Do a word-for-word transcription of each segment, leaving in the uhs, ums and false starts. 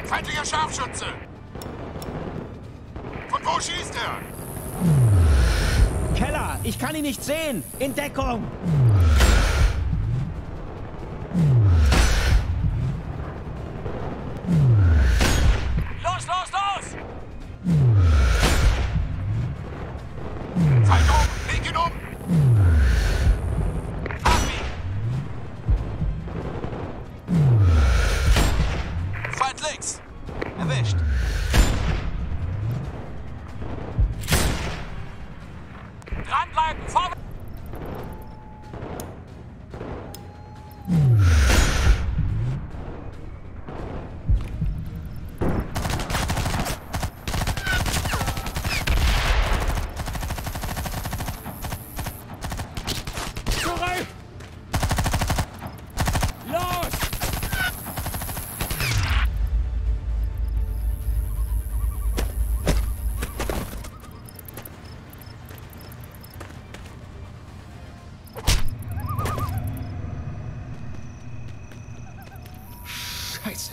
Feindlicher Scharfschütze! Von wo schießt er? Keller, ich kann ihn nicht sehen! In Deckung! Los, los, los! Feind um! Leg ihn um! Hab ihn! Feind links! Erwischt! Dranbleiben! Vorwärts! Zurück! Los! Scheiße.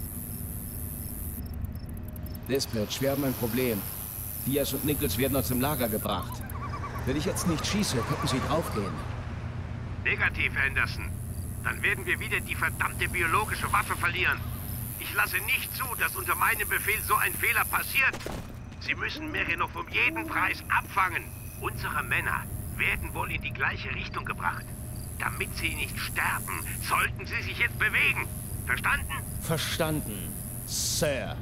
Dispatch, wir haben ein Problem. Diaz und Nichols werden aus dem Lager gebracht. Wenn ich jetzt nicht schieße, könnten sie draufgehen. Negativ, Henderson. Dann werden wir wieder die verdammte biologische Waffe verlieren. Ich lasse nicht zu, dass unter meinem Befehl so ein Fehler passiert. Sie müssen Merinov um jeden Preis abfangen. Unsere Männer werden wohl in die gleiche Richtung gebracht. Damit sie nicht sterben, sollten sie sich jetzt bewegen. Verstanden? Verstanden, Sir.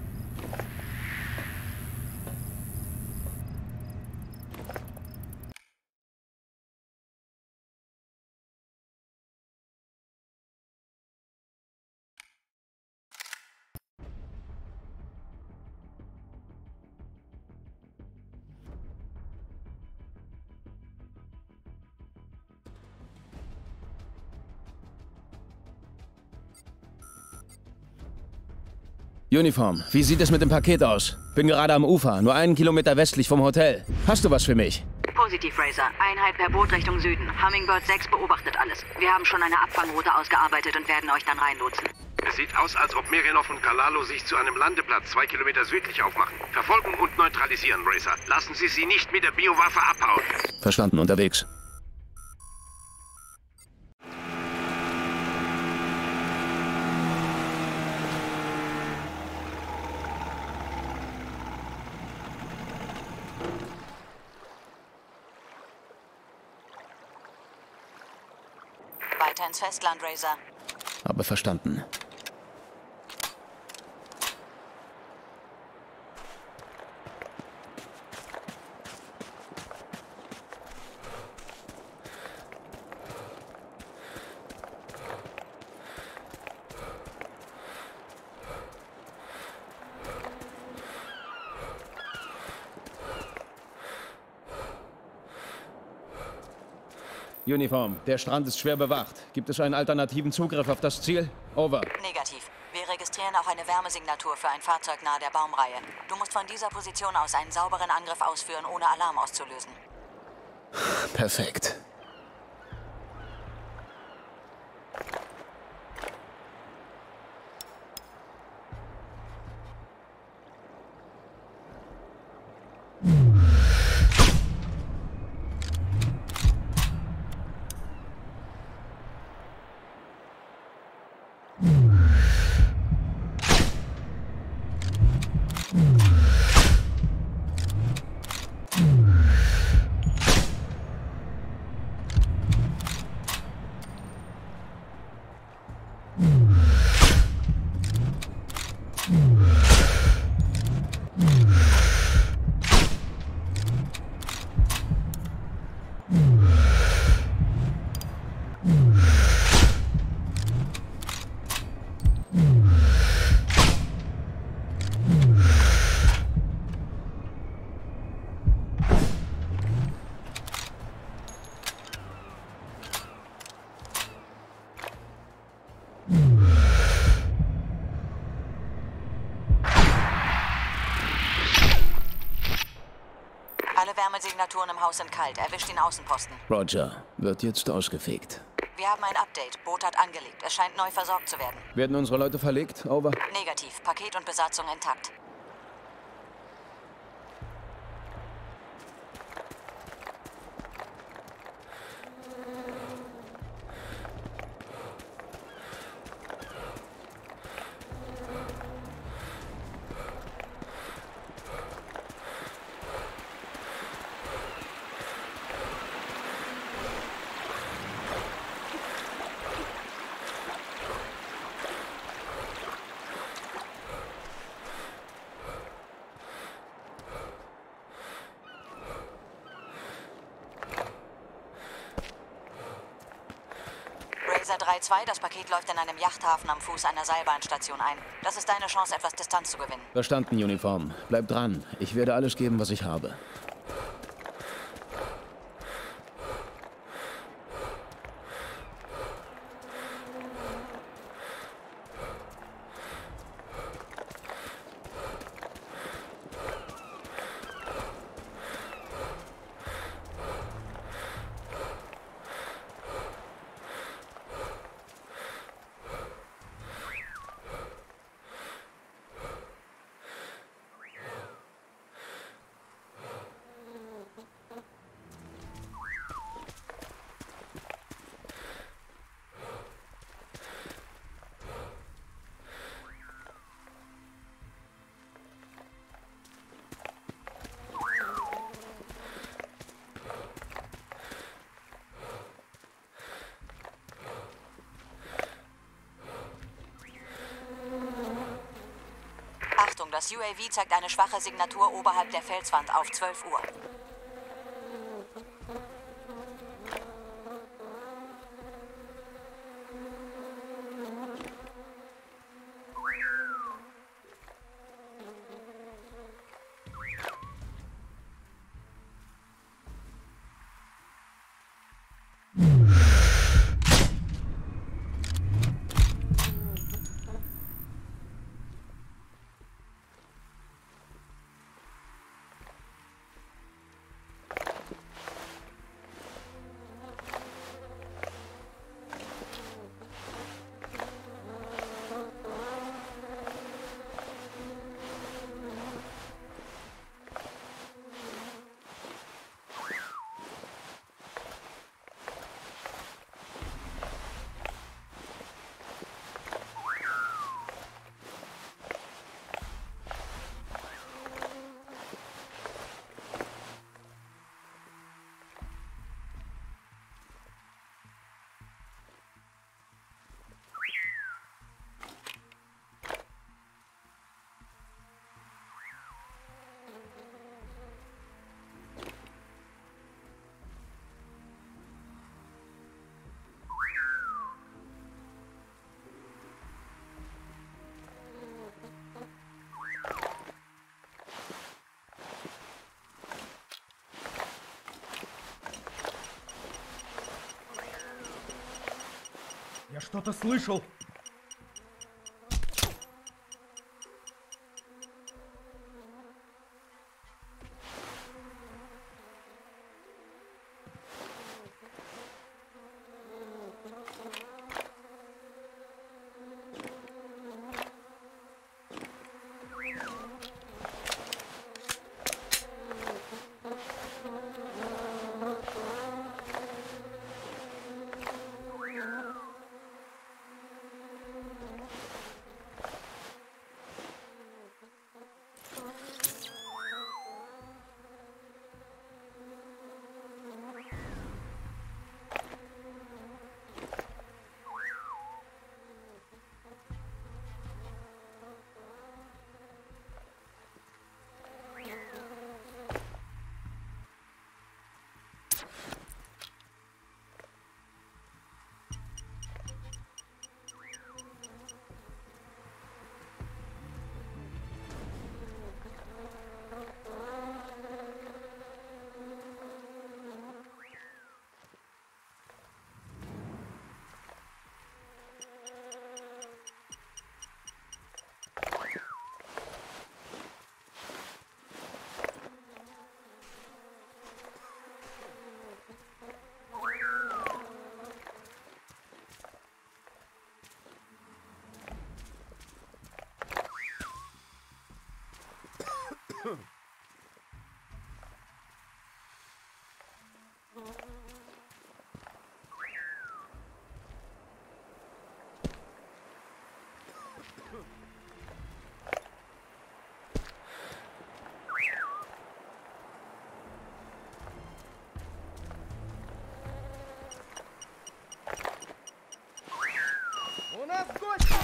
Uniform, wie sieht es mit dem Paket aus? Bin gerade am Ufer, nur einen Kilometer westlich vom Hotel. Hast du was für mich? Positiv, Razor. Einheit per Boot Richtung Süden. Hummingbird sechs beobachtet alles. Wir haben schon eine Abfangroute ausgearbeitet und werden euch dann reinlotsen. Es sieht aus, als ob Merinov und Kalalo sich zu einem Landeplatz zwei Kilometer südlich aufmachen. Verfolgen und neutralisieren, Razor. Lassen Sie sie nicht mit der Biowaffe abhauen. Verstanden, unterwegs. Weiter ins Festland, Razor. Habe verstanden. Uniform, der Strand ist schwer bewacht. Gibt es einen alternativen Zugriff auf das Ziel? Over. Negativ. Wir registrieren auch eine Wärmesignatur für ein Fahrzeug nahe der Baumreihe. Du musst von dieser Position aus einen sauberen Angriff ausführen, ohne Alarm auszulösen. Perfekt. Alle Wärmesignaturen im Haus sind kalt. Erwischt den Außenposten. Roger. Wird jetzt ausgefegt. Wir haben ein Update. Boot hat angelegt. Es scheint neu versorgt zu werden. Werden unsere Leute verlegt? Over. Negativ. Paket und Besatzung intakt. Razor drei zwei, das Paket läuft in einem Yachthafen am Fuß einer Seilbahnstation ein. Das ist deine Chance, etwas Distanz zu gewinnen. Verstanden, Uniform. Bleib dran. Ich werde alles geben, was ich habe. Achtung, das U A V zeigt eine schwache Signatur oberhalb der Felswand auf zwölf Uhr. Я что-то слышал.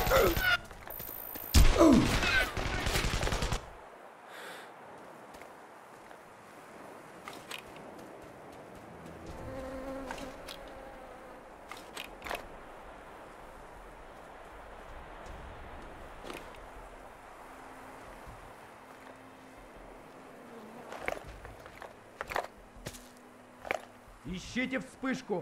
Ищите вспышку!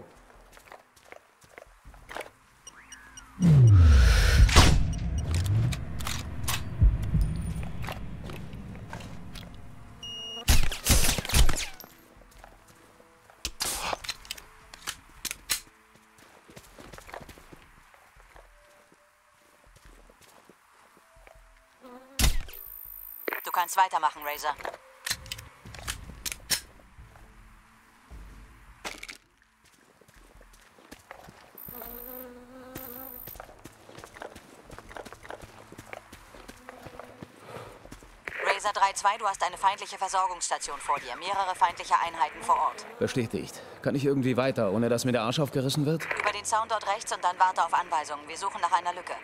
Du kannst weitermachen, Razor. Razor drei zwei, du hast eine feindliche Versorgungsstation vor dir. Mehrere feindliche Einheiten vor Ort. Bestätigt. Kann ich irgendwie weiter, ohne dass mir der Arsch aufgerissen wird? Über den Zaun dort rechts und dann warte auf Anweisungen. Wir suchen nach einer Lücke.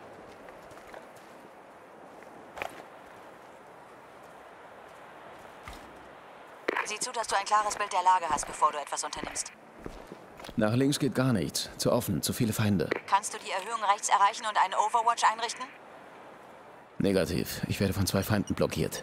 Sieh zu, dass du ein klares Bild der Lage hast, bevor du etwas unternimmst. Nach links geht gar nichts. Zu offen, zu viele Feinde. Kannst du die Erhöhung rechts erreichen und einen Overwatch einrichten? Negativ. Ich werde von zwei Feinden blockiert.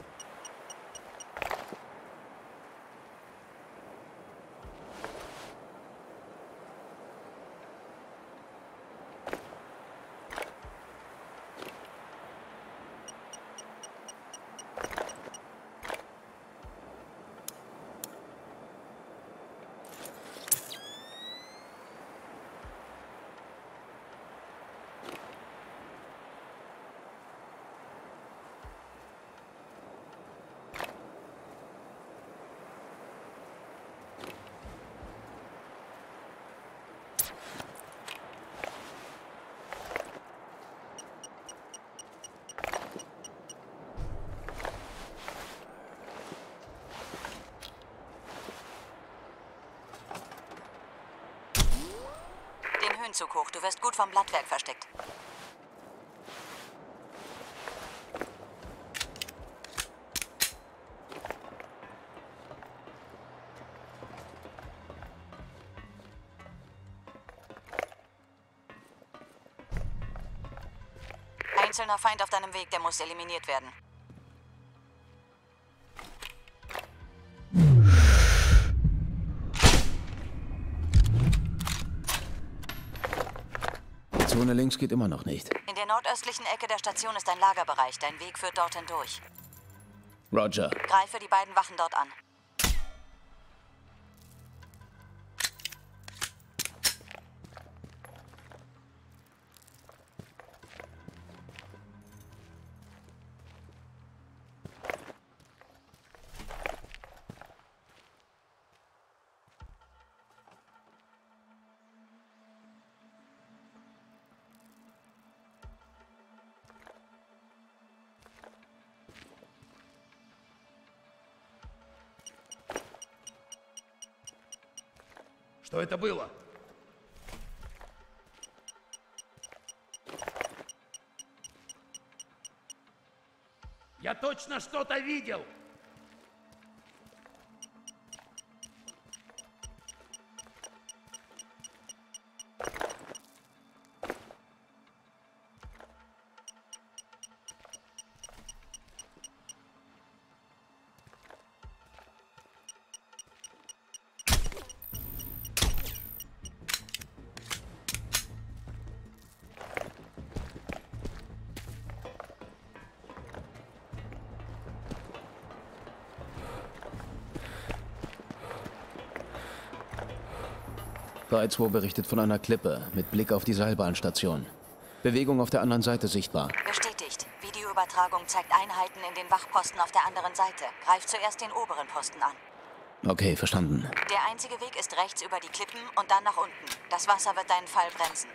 Höhenzug hoch. Du wirst gut vom Blattwerk versteckt. Einzelner Feind auf deinem Weg, der muss eliminiert werden. Die Zone links geht immer noch nicht. In der nordöstlichen Ecke der Station ist ein Lagerbereich. Dein Weg führt dorthin durch. Roger. Greife die beiden Wachen dort an. Что это было? Я точно что-то видел! drei zwei berichtet von einer Klippe mit Blick auf die Seilbahnstation. Bewegung auf der anderen Seite sichtbar. Bestätigt. Videoübertragung zeigt Einheiten in den Wachposten auf der anderen Seite. Greif zuerst den oberen Posten an. Okay, verstanden. Der einzige Weg ist rechts über die Klippen und dann nach unten. Das Wasser wird deinen Fall bremsen.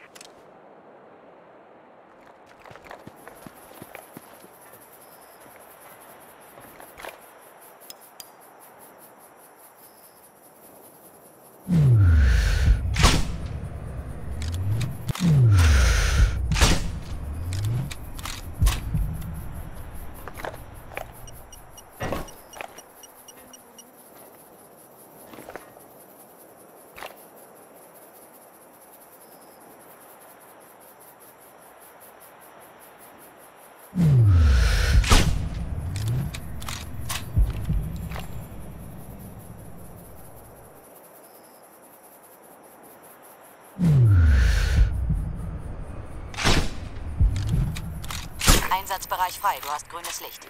Einsatzbereich frei. Du hast grünes Licht.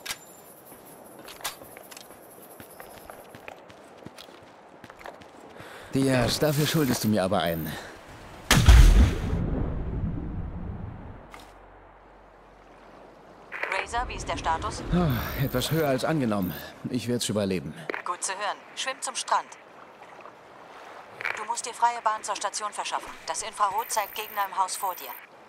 Diaz, dafür schuldest du mir aber einen. Razor, wie ist der Status? Oh, etwas höher als angenommen. Ich werde es überleben. Gut zu hören. Schwimm zum Strand. Du musst dir freie Bahn zur Station verschaffen. Das Infrarot zeigt Gegner im Haus vor dir.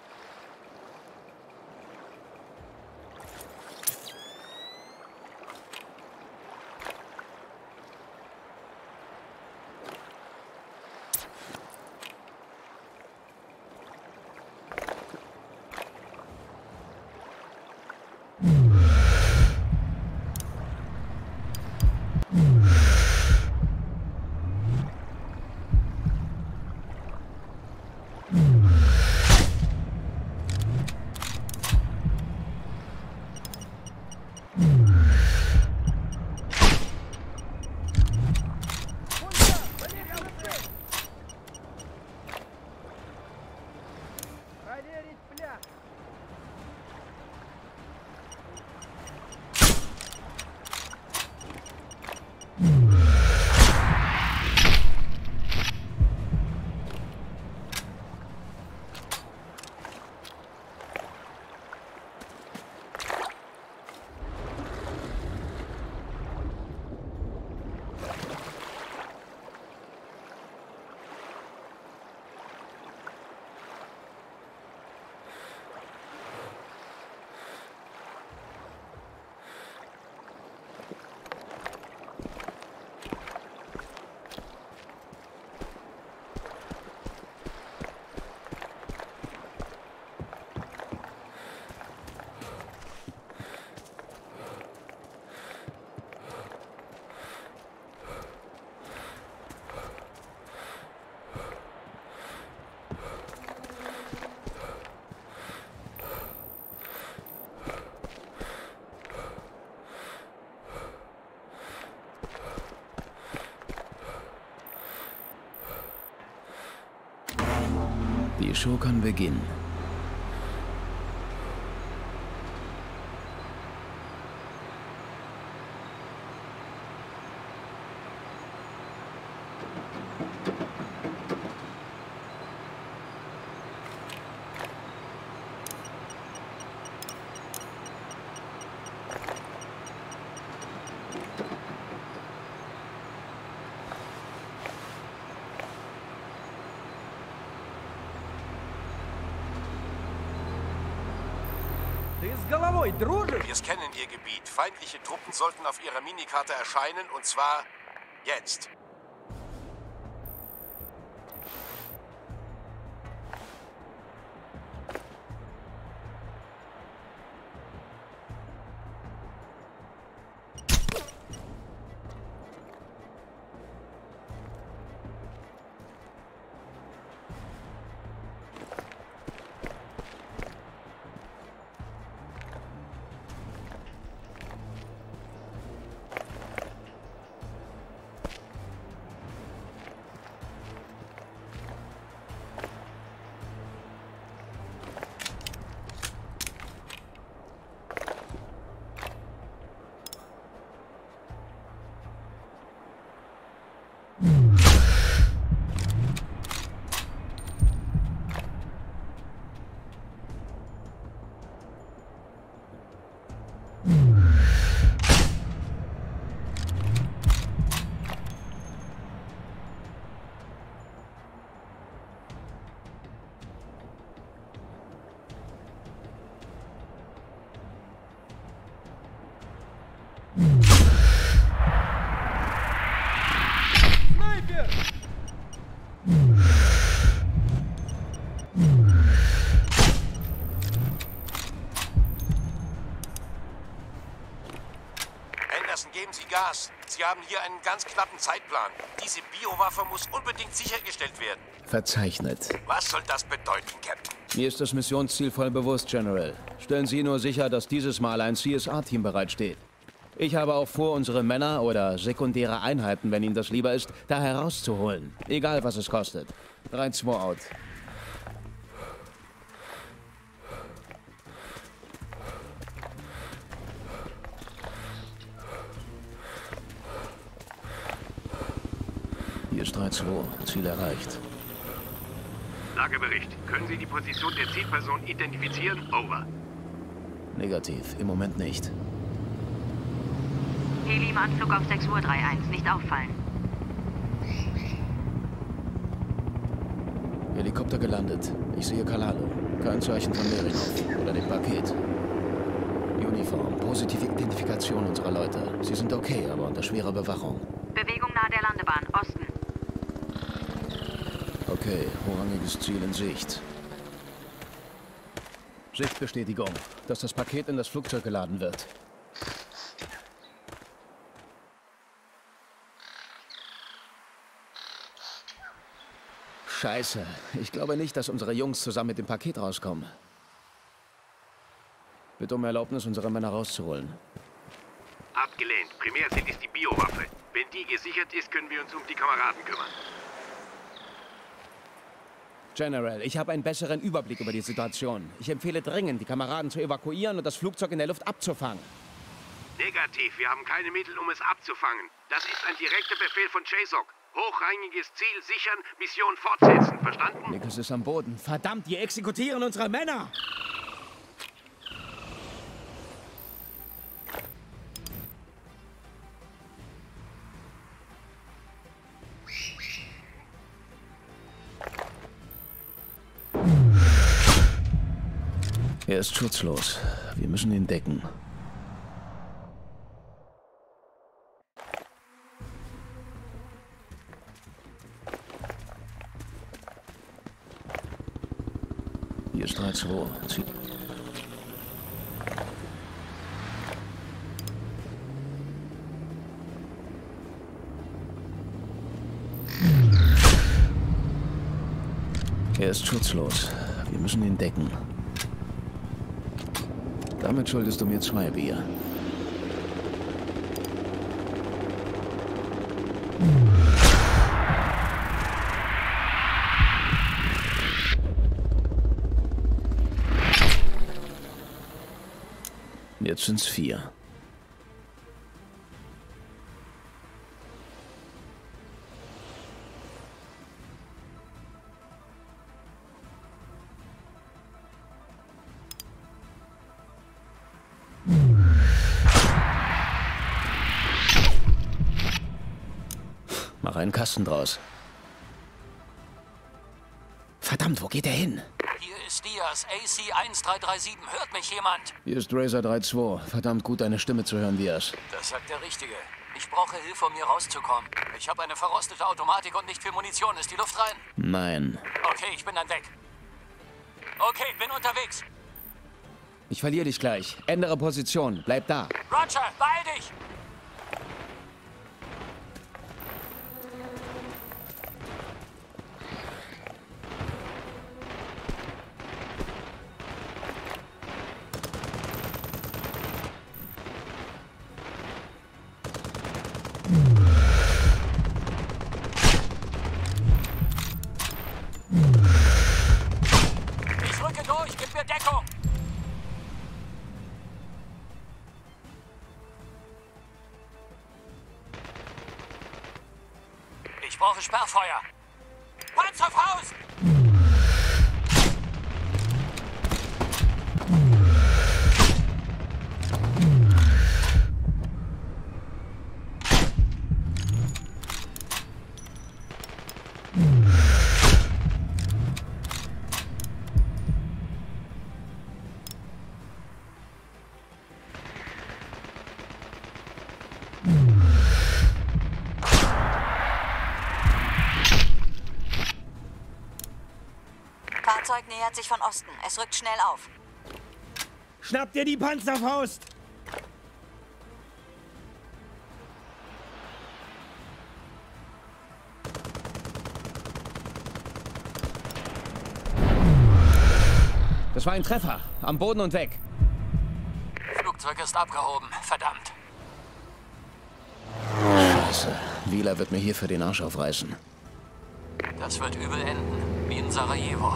Die Show kann beginnen. Wir scannen Ihr Gebiet. Feindliche Truppen sollten auf Ihrer Minikarte erscheinen, und zwar jetzt. Geben Sie Gas. Sie haben hier einen ganz knappen Zeitplan. Diese Biowaffe muss unbedingt sichergestellt werden. Verzeichnet. Was soll das bedeuten, Captain? Mir ist das Missionsziel voll bewusst, General. Stellen Sie nur sicher, dass dieses Mal ein C S A-Team bereitsteht. Ich habe auch vor, unsere Männer oder sekundäre Einheiten, wenn Ihnen das lieber ist, da herauszuholen. Egal, was es kostet. drei zwei out. Hier ist drei zwei. Ziel erreicht. Lagebericht. Können Sie die Position der Zielperson identifizieren? Over. Negativ. Im Moment nicht. Heli im Anflug auf sechs Uhr einunddreißig. Nicht auffallen. Helikopter gelandet. Ich sehe Kalalo. Kein Zeichen von Merinov oder dem Paket. Uniform. Positive Identifikation unserer Leute. Sie sind okay, aber unter schwerer Bewachung. Bewegung nahe der Landebahn. Osten. Okay, hochrangiges Ziel in Sicht. Sichtbestätigung, dass das Paket in das Flugzeug geladen wird. Scheiße. Ich glaube nicht, dass unsere Jungs zusammen mit dem Paket rauskommen. Bitte um Erlaubnis, unsere Männer rauszuholen. Abgelehnt. Primärziel ist die Biowaffe. Wenn die gesichert ist, können wir uns um die Kameraden kümmern. General, ich habe einen besseren Überblick über die Situation. Ich empfehle dringend, die Kameraden zu evakuieren und das Flugzeug in der Luft abzufangen. Negativ. Wir haben keine Mittel, um es abzufangen. Das ist ein direkter Befehl von J S O C. Hochrangiges Ziel sichern, Mission fortsetzen. Verstanden? Nichols ist am Boden. Verdammt, die exekutieren unsere Männer! Er ist schutzlos. Wir müssen ihn decken. Hier ist drei zwei. Ziel. Er ist schutzlos. Wir müssen ihn decken. Damit schuldest du mir zwei Bier. Jetzt sind's vier. Mach einen Kasten draus. Verdammt, wo geht er hin? Hier ist Diaz, A C eins drei drei sieben. Hört mich jemand? Hier ist Razor drei zwei. Verdammt gut, deine Stimme zu hören, Diaz. Das sagt der Richtige. Ich brauche Hilfe, um hier rauszukommen. Ich habe eine verrostete Automatik und nicht viel Munition. Ist die Luft rein? Nein. Okay, ich bin dann weg. Okay, bin unterwegs. Ich verliere dich gleich. Ändere Position. Bleib da. Roger, beeil dich! Ich rücke durch, gib mir Deckung! Ich brauche Sperrfeuer. Panzerfaust! Fahrzeug nähert sich von Osten. Es rückt schnell auf. Schnapp dir die Panzerfaust! Das war ein Treffer. Am Boden und weg. Flugzeug ist abgehoben. Verdammt. Scheiße. Wieler wird mir hier für den Arsch aufreißen. Das wird übel enden. Wie in Sarajevo.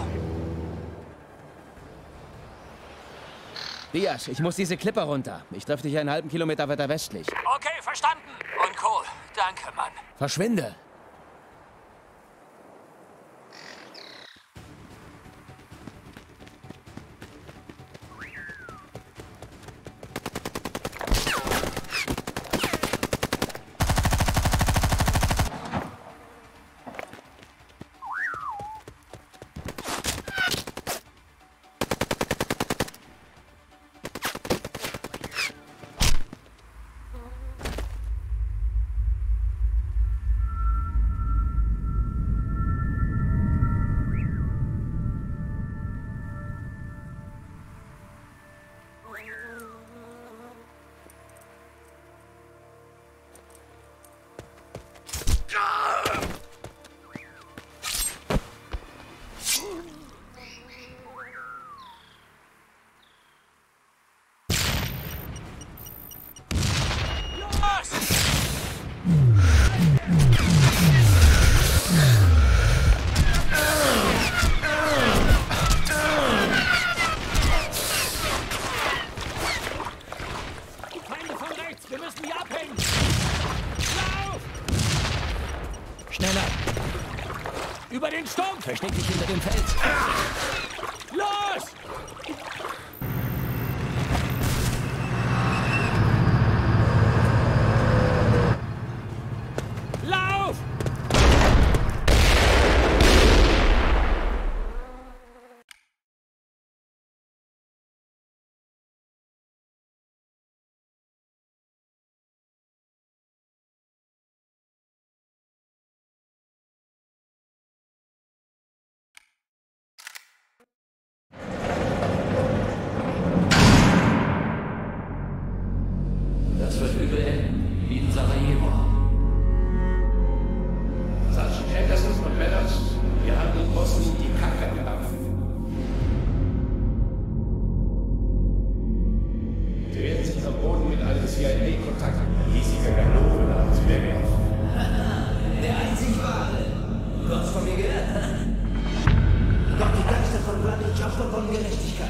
Diaz, ich muss diese Klippe runter. Ich treffe dich einen halben Kilometer weiter westlich. Okay, verstanden. Und Cole, danke, Mann. Verschwinde! Versteck dich hinter dem Fels. Los! Lauf! Das wird übel enden, wie in Sarajevo. Sergeant Anderson und Meadows, wir haben in Bosnien die Kacke gedampft. Sie werden sich am Boden mit einem C I A-Kontakt, ein hiesiger Ganove namens Marinov. Der einzig wahre. Du hast von mir gehört. Doch die Geister von Wladitschok von Gerechtigkeit.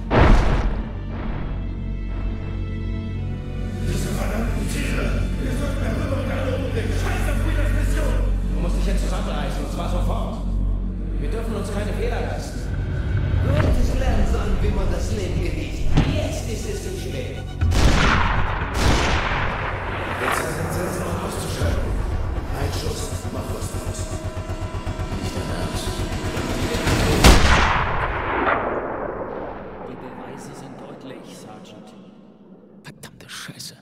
Diese verdammten Tiere! Wir sollten darüber gerade umbringen! Scheiß auf Winners Mission! Du musst dich jetzt zusammenreißen, und zwar sofort. Wir dürfen uns keine Fehler leisten. Du hättest lernen sollen, wie man das Leben genießt. Jetzt ist es zu spät. Jetzt ist es Zeit, noch auszuschalten. Ein Schuss, mach was draus. Nicht dein Ernst. Die Beweise sind deutlich, Sergeant. Verdammte Scheiße.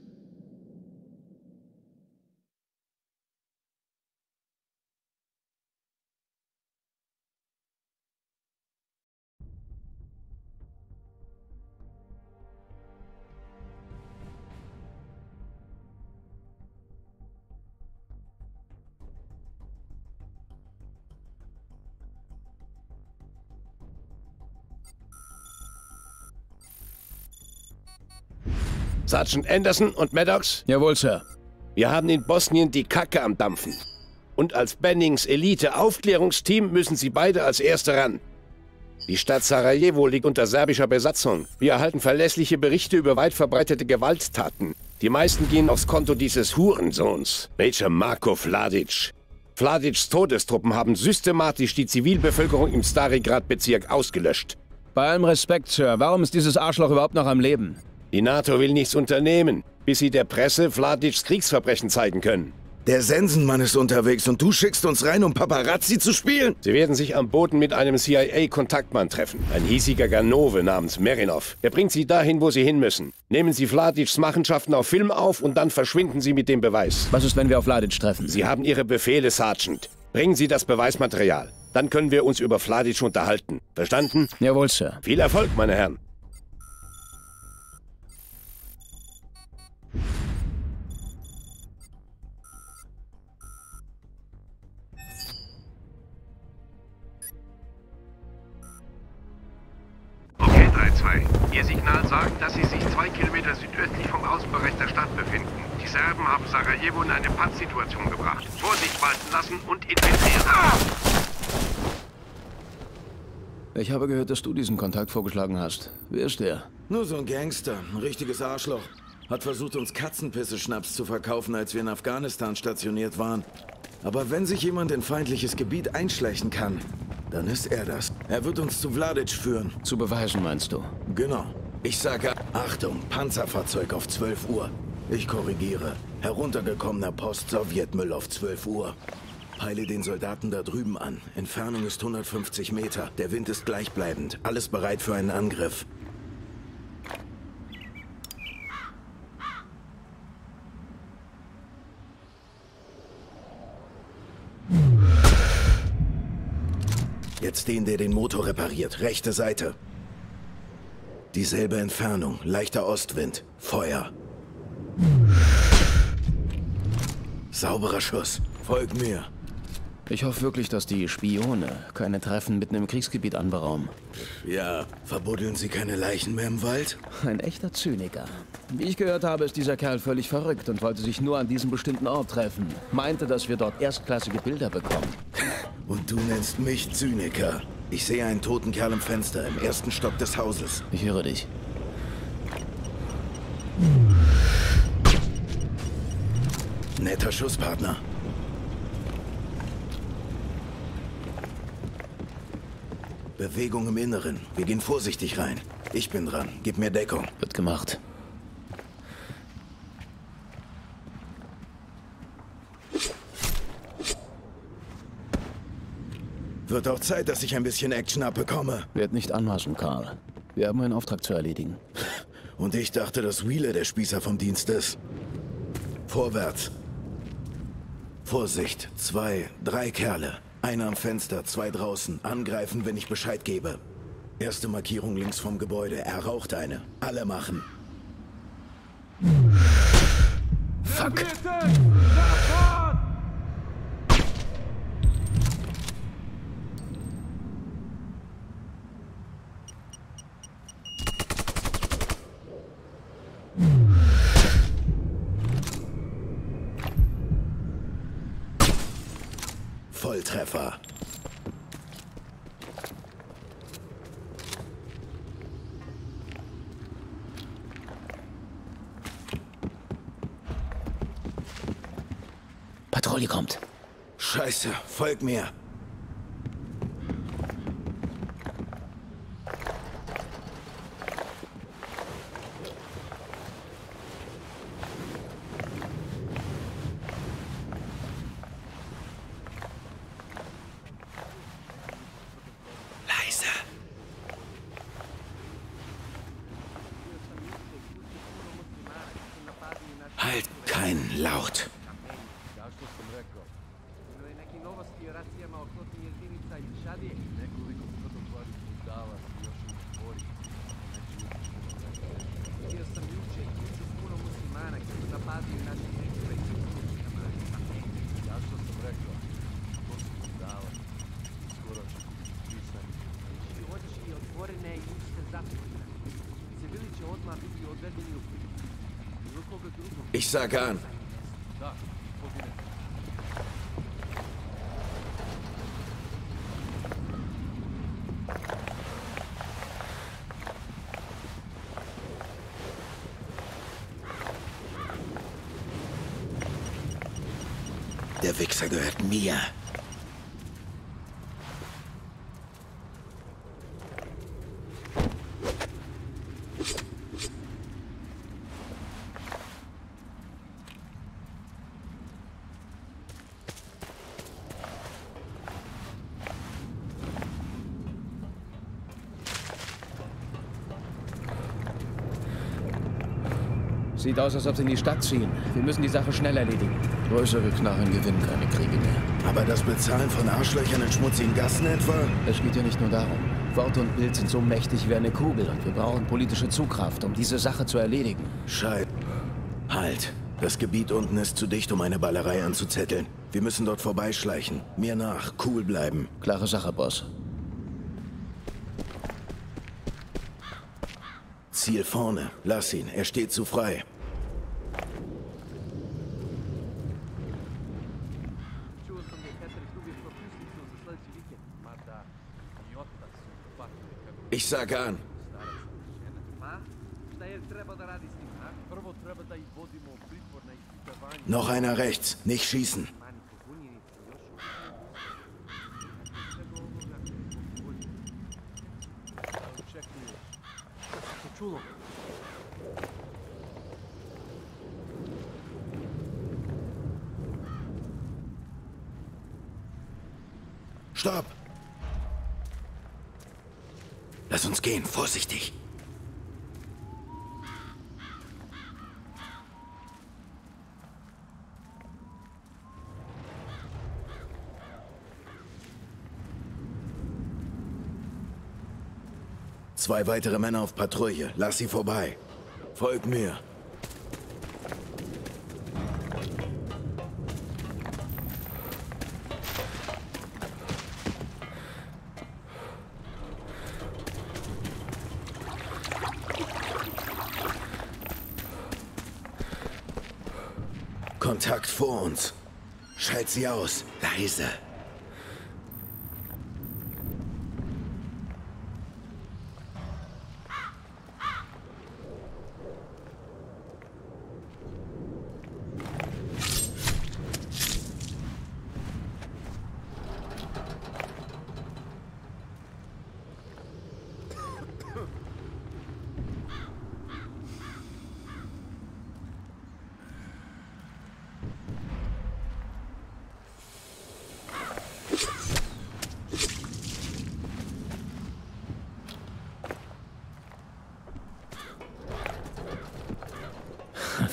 Sergeant Anderson und Maddox, Jawohl, Sir. wir haben in Bosnien die Kacke am Dampfen. Und als Bennings Elite-Aufklärungsteam müssen Sie beide als Erste ran. Die Stadt Sarajevo liegt unter serbischer Besatzung. Wir erhalten verlässliche Berichte über weit verbreitete Gewalttaten. Die meisten gehen aufs Konto dieses Hurensohns, Major Marko Vladic. Vladic's Todestruppen haben systematisch die Zivilbevölkerung im Starigrad-Bezirk ausgelöscht. Bei allem Respekt, Sir, warum ist dieses Arschloch überhaupt noch am Leben? Die NATO will nichts unternehmen, bis sie der Presse Vladic's Kriegsverbrechen zeigen können. Der Sensenmann ist unterwegs und du schickst uns rein, um Paparazzi zu spielen? Sie werden sich am Boden mit einem C I A-Kontaktmann treffen. Ein hiesiger Ganove namens Marinov. Er bringt Sie dahin, wo Sie hin müssen. Nehmen Sie Vladic's Machenschaften auf Film auf und dann verschwinden Sie mit dem Beweis. Was ist, wenn wir auf Vladic treffen? Sie haben Ihre Befehle, Sergeant. Bringen Sie das Beweismaterial. Dann können wir uns über Vladic unterhalten. Verstanden? Jawohl, Sir. Viel Erfolg, meine Herren. Okay, drei zwei. Ihr Signal sagt, dass Sie sich zwei Kilometer südöstlich vom Außenbereich der Stadt befinden. Die Serben haben Sarajevo in eine Pattsituation gebracht. Vorsicht walten lassen und infiltrieren. Ah! Ich habe gehört, dass du diesen Kontakt vorgeschlagen hast. Wer ist der? Nur so ein Gangster, ein richtiges Arschloch. Hat versucht, uns Katzenpisse-Schnaps zu verkaufen, als wir in Afghanistan stationiert waren. Aber wenn sich jemand in feindliches Gebiet einschleichen kann, dann ist er das. Er wird uns zu Vladic führen. Zu beweisen, meinst du? Genau. Ich sage, Achtung, Panzerfahrzeug auf zwölf Uhr. Ich korrigiere. Heruntergekommener Post-Sowjetmüll auf zwölf Uhr. Peile den Soldaten da drüben an. Entfernung ist hundertfünfzig Meter. Der Wind ist gleichbleibend. Alles bereit für einen Angriff. Jetzt den, der den Motor repariert. Rechte Seite. Dieselbe Entfernung. Leichter Ostwind. Feuer. Sauberer Schuss. Folg mir. Ich hoffe wirklich, dass die Spione keine Treffen mitten im Kriegsgebiet anberaumen. Ja, verbuddeln Sie keine Leichen mehr im Wald? Ein echter Zyniker. Wie ich gehört habe, ist dieser Kerl völlig verrückt und wollte sich nur an diesem bestimmten Ort treffen. Meinte, dass wir dort erstklassige Bilder bekommen. Und du nennst mich Zyniker. Ich sehe einen toten Kerl im Fenster, im ersten Stock des Hauses. Ich höre dich. Netter Schusspartner. Bewegung im Inneren. Wir gehen vorsichtig rein. Ich bin dran. Gib mir Deckung. Wird gemacht. Wird auch Zeit, dass ich ein bisschen Action abbekomme. Werd nicht anmaßen, Karl. Wir haben einen Auftrag zu erledigen. Und ich dachte, dass Wheeler der Spießer vom Dienst ist. Vorwärts. Vorsicht. Zwei, drei Kerle. Einer am Fenster, zwei draußen. Angreifen, wenn ich Bescheid gebe. Erste Markierung links vom Gebäude. Er raucht eine. Alle machen. Fuck. Volltreffer. Patrouille kommt. Scheiße, folg mir. Leise. Halt kein Laut. Ich sag an. Der Wichser gehört mir. Sieht aus, als ob sie in die Stadt ziehen. Wir müssen die Sache schnell erledigen. Größere Knarren gewinnen keine Kriege mehr. Aber das Bezahlen von Arschlöchern in schmutzigen Gassen etwa? Es geht ja nicht nur darum. Wort und Bild sind so mächtig wie eine Kugel und wir brauchen politische Zugkraft, um diese Sache zu erledigen. Scheiße. Halt. Das Gebiet unten ist zu dicht, um eine Ballerei anzuzetteln. Wir müssen dort vorbeischleichen. Mir nach. Cool bleiben. Klare Sache, Boss. Ziel vorne. Lass ihn. Er steht zu frei. Ich sag an. Noch einer rechts. Nicht schießen. Stopp! Lass uns gehen, vorsichtig. Zwei weitere Männer auf Patrouille. Lass sie vorbei. Folgt mir. Kontakt vor uns. Schalt sie aus. Leise.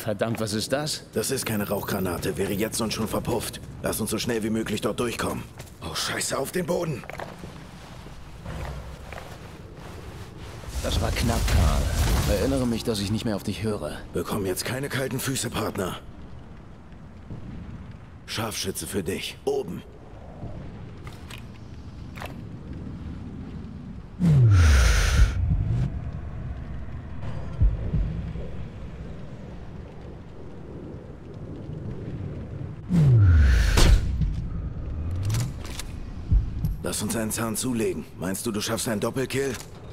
Verdammt, was ist das? Das ist keine Rauchgranate, wäre jetzt und schon verpufft. Lass uns so schnell wie möglich dort durchkommen. Oh, Scheiße, auf den Boden! Das war knapp, Karl. Erinnere mich, dass ich nicht mehr auf dich höre. Bekomm jetzt keine kalten Füße, Partner. Scharfschütze für dich. Oben. Lass uns einen Zahn zulegen. Meinst du, du schaffst einen Doppelkill?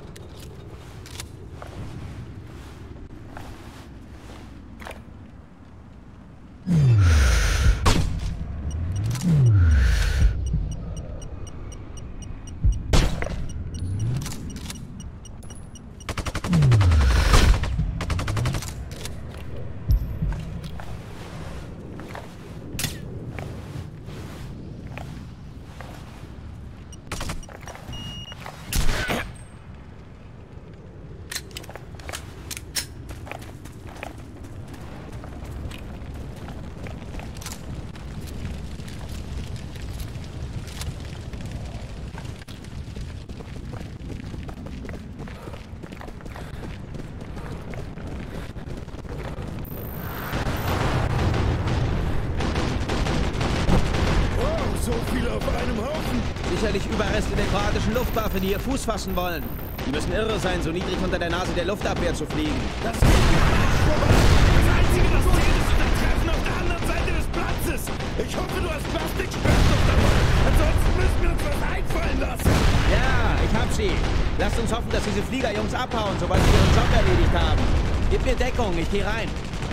Sicherlich Überreste der kroatischen Luftwaffe, die hier Fuß fassen wollen. Die müssen irre sein, so niedrig unter der Nase der Luftabwehr zu fliegen. Das geht mir am Arsch vorbei. Das Einzige, das zählt, ist unser Treffen auf der anderen Seite des Platzes. Ich hoffe, du hast Plastiksprengstoff dabei. Ansonsten müssen wir uns was einfallen lassen. Ja, ich hab sie. Lasst uns hoffen, dass diese Fliegerjungs abhauen, sobald sie ihren Job erledigt haben. Gib mir Deckung, ich geh rein.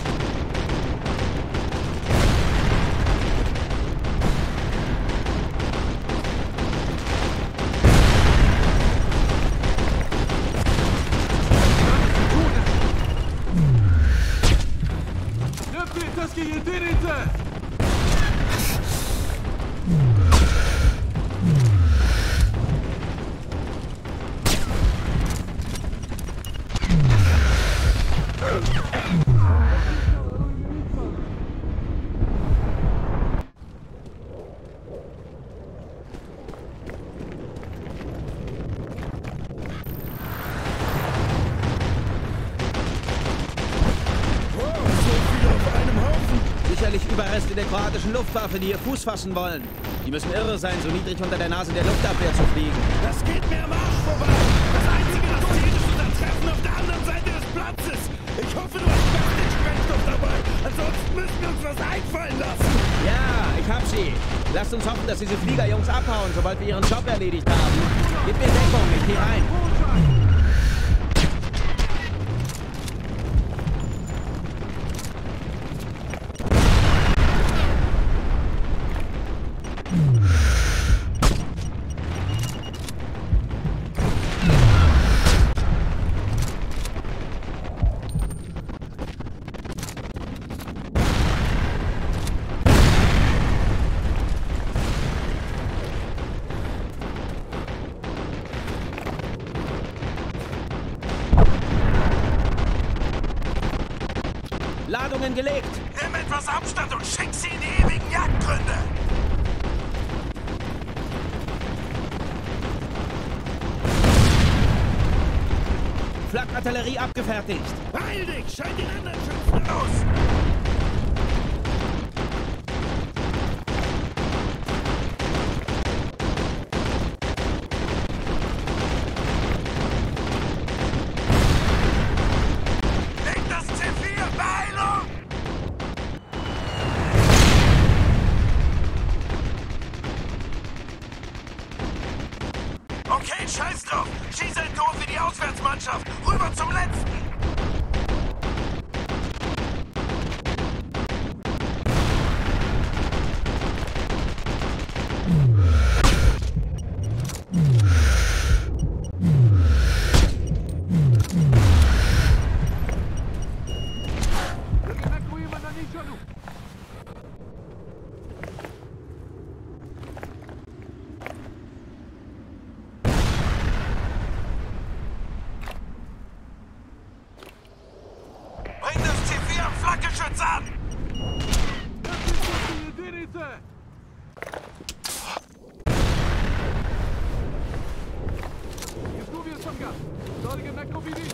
Sicherlich Überreste der kroatischen Luftwaffe, die hier Fuß fassen wollen. Die müssen irre sein, so niedrig unter der Nase der Luftabwehr zu fliegen. Das geht mir am Arsch vorbei. Das Einzige, das zählt, ist unser Treffen auf der anderen Seite des Platzes. Ich hoffe, du hast Plastiksprengstoff dabei. Ansonsten müssen wir uns was einfallen lassen. Ja, ich hab sie. Lasst uns hoffen, dass diese Fliegerjungs abhauen, sobald wir ihren Job erledigt haben. Gib mir Deckung, ich geh rein. Ladungen gelegt. Nimm etwas Abstand und schick sie in die ewigen Jagdgründe. Flakartillerie abgefertigt. Beeil dich, schalt den anderen Schützen aus. Okay, scheiß drauf. Schieß ein Tor für die Auswärtsmannschaft. Rüber zum Letzten. Bitte! Изгубил съм га! Дойде ме кобиди!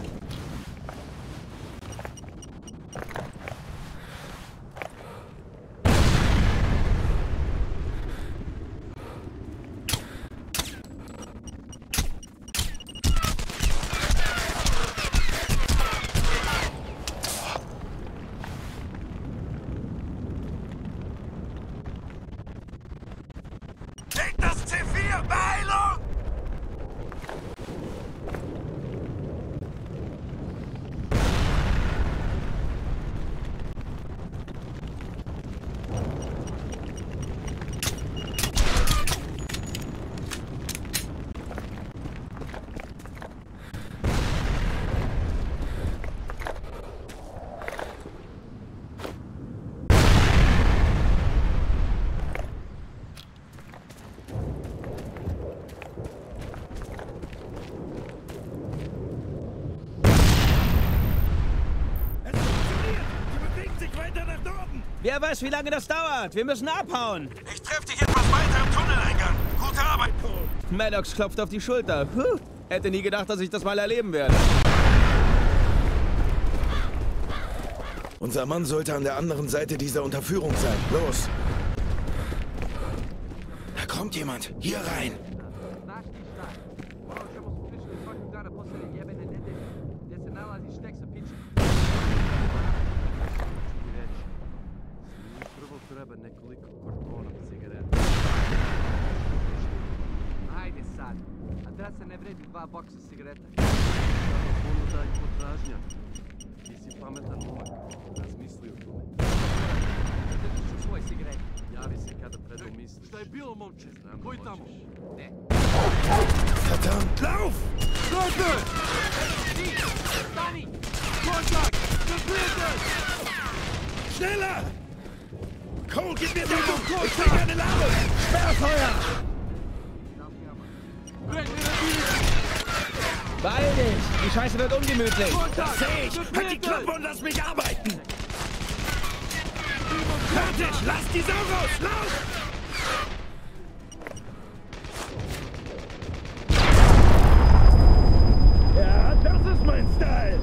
Wer weiß, wie lange das dauert? Wir müssen abhauen. Ich treffe dich etwas weiter im Tunneleingang. Gute Arbeit, Cole. Maddox klopft auf die Schulter. Puh. Hätte nie gedacht, dass ich das mal erleben werde. Unser Mann sollte an der anderen Seite dieser Unterführung sein. Los! Da kommt jemand. Hier rein. Adresa ne vredi dva boksa cigareta. Ponuda i potražnja. Ti si pametan momak. Razmisli o tome. Zadrži ću svoj cigaret. Javi se kada predomisliš. Šta je bilo, momče? Koji tamo? Ne. Verdammt, lauf! Leute! Ti! Stani! Kontakt! Getötet! Schneller! Cole, gib mir Deckung! Ich krieg eine Ladung! Sperrfeuer! Beeil dich! Die Scheiße wird ungemütlich! Das sehe ich! Halt die Klappe und lass mich arbeiten! Fertig! Lass die Sau raus! Lauf! Ja, das ist mein Style!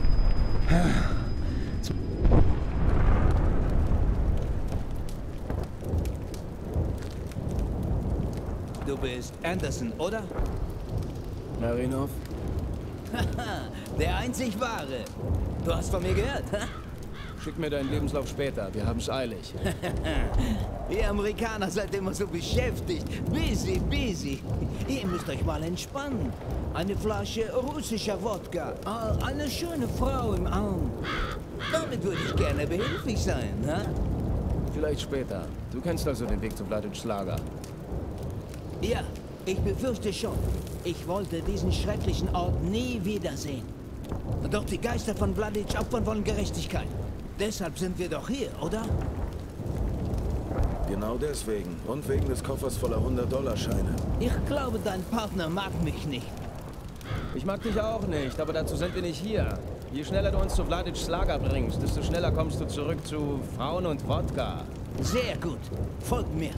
Du bist Anderson, oder? Marinov? Der einzig wahre. Du hast von mir gehört, ha? Schick mir deinen Lebenslauf später. Wir haben's eilig. Ihr Amerikaner seid immer so beschäftigt. Busy, busy. Ihr müsst euch mal entspannen. Eine Flasche russischer Wodka. Eine schöne Frau im Arm. Damit würde ich gerne behilflich sein, ha? Vielleicht später. Du kennst also den Weg zu Vladic's Lager. Ja, ich befürchte schon. Ich wollte diesen schrecklichen Ort nie wiedersehen. Doch die Geister von Vladic opfern wollen Gerechtigkeit. Deshalb sind wir doch hier, oder? Genau deswegen. Und wegen des Koffers voller hundert-Dollar-Scheine. Ich glaube, dein Partner mag mich nicht. Ich mag dich auch nicht, aber dazu sind wir nicht hier. Je schneller du uns zu Vladic's Lager bringst, desto schneller kommst du zurück zu Frauen und Wodka. Sehr gut. Folgt mir.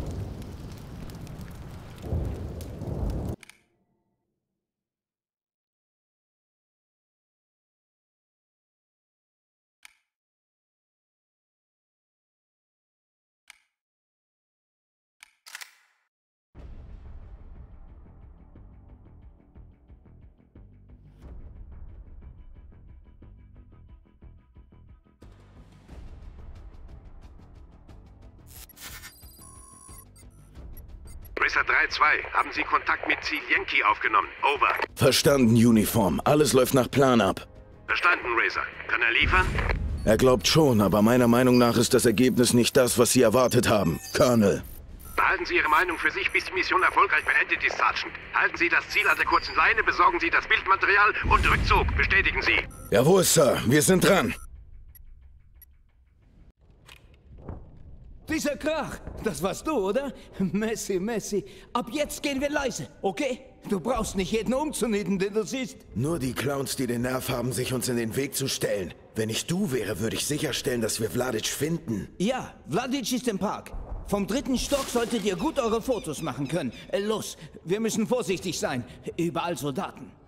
Racer drei zwei, haben Sie Kontakt mit Zielenki aufgenommen? Over. Verstanden, Uniform. Alles läuft nach Plan ab. Verstanden, Racer. Kann er liefern? Er glaubt schon, aber meiner Meinung nach ist das Ergebnis nicht das, was Sie erwartet haben. Colonel. Behalten Sie Ihre Meinung für sich, bis die Mission erfolgreich beendet ist, Sergeant. Halten Sie das Ziel an der kurzen Leine, besorgen Sie das Bildmaterial und Rückzug. Bestätigen Sie. Jawohl, Sir. Wir sind dran. Dieser Krach, das warst du, oder? Messi, Messi. Ab jetzt gehen wir leise, okay? Du brauchst nicht jeden umzunieten, den du siehst. Nur die Clowns, die den Nerv haben, sich uns in den Weg zu stellen. Wenn ich du wäre, würde ich sicherstellen, dass wir Vladic finden. Ja, Vladic ist im Park. Vom dritten Stock solltet ihr gut eure Fotos machen können. Äh, los, wir müssen vorsichtig sein. Überall Soldaten.